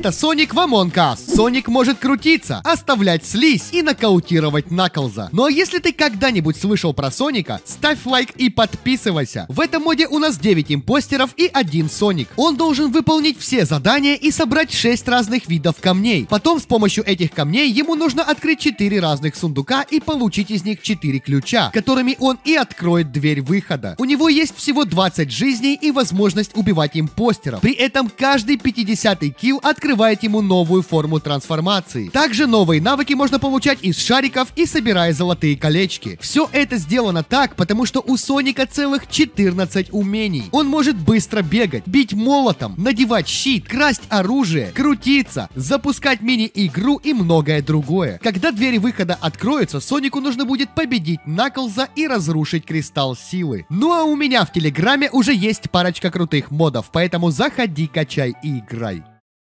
Это Соник в Among Us. Соник может крутиться, оставлять слизь и нокаутировать Наклза. Ну а если ты когда-нибудь слышал про Соника, ставь лайк и подписывайся. В этом моде у нас 9 импостеров и 1 Соник. Он должен выполнить все задания и собрать 6 разных видов камней. Потом с помощью этих камней ему нужно открыть 4 разных сундука и получить из них 4 ключа, которыми он и откроет дверь выхода. У него есть всего 20 жизней и возможность убивать импостеров. При этом каждый 50-й килл открывает ему новую форму трансформации. Также новые навыки можно получать из шариков и собирая золотые колечки. Все это сделано так, потому что у Соника целых 14 умений. Он может быстро бегать, бить молотом, надевать щит, красть оружие, крутиться, запускать мини-игру и многое другое. Когда двери выхода откроются, Сонику нужно будет победить Наклза и разрушить кристалл силы. Ну а у меня в Телеграме уже есть парочка крутых модов, поэтому заходи, качай и играй.